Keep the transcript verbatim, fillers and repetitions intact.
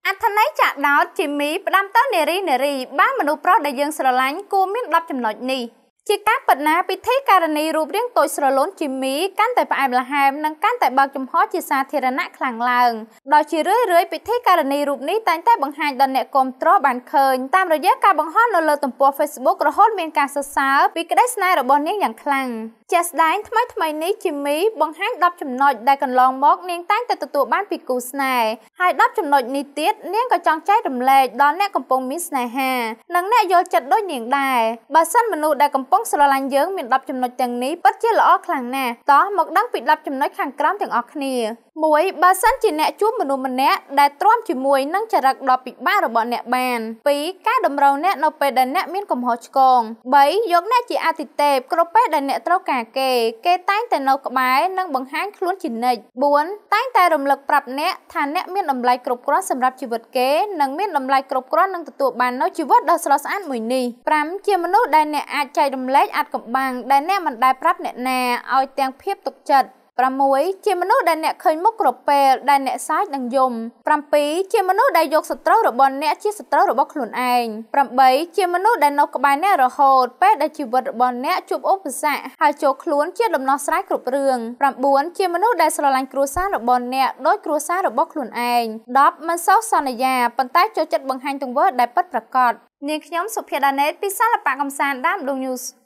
អត្ថន័យចាក់ដោតជីមីផ្ដាំទៅនារីនារីបានមនុស្សប្រុសដែលយើងស្រឡាញ់គួរមានដប់ចំណុចនេះជាការពិតណាពិធីការនីរូបរាងតូចស្រលូនជីមីកាន់តែផ្អែមល្ហែមនិងកាន់តែបើកចំហជាសាធារណៈខ្លាំងឡើងដោយជារឿយរឿយពិធីការនីរូបនេះតែងតែបង្ហាញដល់អ្នកគាំទ្របានឃើញតាមរយៈការបង្ហោះនៅលើទំព័រ Facebook រហូតមានការសរសើរពីក្តីស្នេហ៍របស់នាងយ៉ាងខ្លាំងជាស្ដែងថ្មីថ្មីនេះជីមីបង្ហាញដប់ចំណុចដែលកន្លងមកនាងតែងតែទទួលបានពីគូស្នេហ៍ហើយដប់ចំណុចនេះទៀតនាងក៏ចង់ចែករំលែកដល់អ្នកកំពុងមានស្នេហានិងអ្នកយល់ចិត្តដូចនាងដែរបើសិនមនុស្សដែលកំពុងស្រឡាញ់យើងមានដប់ចំណុចទាំងនេះពិតជាល្អខ្លាំងណាស់តោះមកដឹងពីដប់ចំណុចខាងក្រោមទាំងអស់គ្នាមួយបើសិនជាអ្នកជួបមនុស្សម្នាក់ដែលទ្រាំជាមួយនឹងចរិតដ៏ពិបាករបស់អ្នកបានពីរការតម្រូវអ្នកនៅពេលដែលអ្នកមានកំហុសឆ្គងបីយកអ្នកជាអាទិទេពគ្រប់ពេលដែលអ្នកត្រូវការគេគេតែងតែនៅក្បែរនិងបង្ហាញខ្លួនជានិច្ចបួនតែងតែរំលឹកប្រាប់អ្នកថាអ្នកមានតម្លៃគ្រប់គ្រាន់សម្រាប់ជីវិតគេនិងមានតម្លៃគ្រប់គ្រាន់នឹងទទួលបាននូវជីវិតដ៏ស្រស់ស្អាតមួយនេះប្រាំជាមនុស្សដែលអ្នកអាចចែករំលែកអាថ៌កំបាំងដែលអ្នកមិនដែលប្រាប់អ្នកណាឲ្យទាំងភាពទុកចិត្តប្រាំមួយជាមនុស្សដែលអ្នកឃើញមុខគ្រប់ពេលដែលអ្នកសើចនិងយំប្រាំពីរជាមនុស្សដែលយកសត្រូវរបស់អ្នកជាសត្រូវរបស់ខ្លួនឯងប្រាំបីជាមនុស្សដែលនៅក្បែរអ្នករហូតពេលដែលជីវិតរបស់អ្នកជួបឧបសគ្គហើយចូលខ្លួនជាដំណោះស្រាយគ្រប់រឿងប្រាំបួនជាមនុស្សដែលស្រឡាញ់គ្រួសាររបស់អ្នកដោយគ្រួសាររបស់ខ្លួនឯងដប់មិនសូវសន្យាប៉ុន្តែចូលចិត្តបង្ហាញទង្វើដែលពិតប្រាកដនាងខ្ញុំសុភាដាណេតពីសាលបៈកំសាន្តដាមដង News